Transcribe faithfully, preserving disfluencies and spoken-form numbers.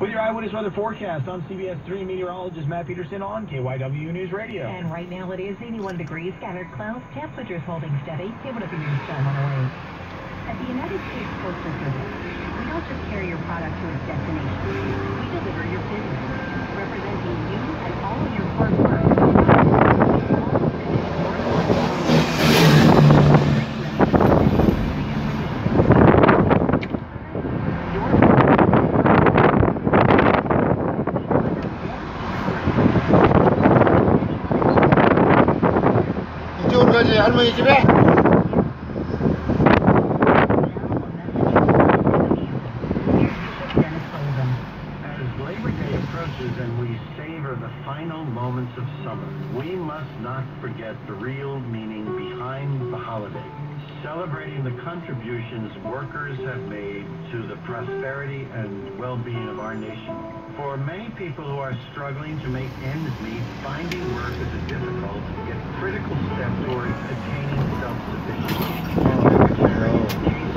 With your eyewitness weather forecast on C B S three, meteorologist Matt Peterson on K Y W News Radio. And right now it is eighty-one degrees, scattered clouds, temperatures holding steady. Give it a few minutes time on the way. At the United States Postal Service, we don't just carry your product to its destination. We deliver your business, representing you and all of your hard work. 이쪽으로 가지, 할머니 집에. And we savor the final moments of summer, we must not forget the real meaning behind the holiday, celebrating the contributions workers have made to the prosperity and well-being of our nation. For many people who are struggling to make ends meet, finding work is a difficult yet critical step towards attaining self-sufficiency.